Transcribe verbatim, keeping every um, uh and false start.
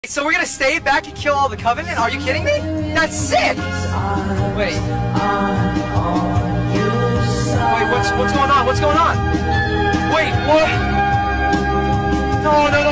So we're gonna stay back and kill all the Covenant? Are you kidding me? That's sick! Wait. Wait, what's what's going on? What's going on? Wait, what? No, no, no.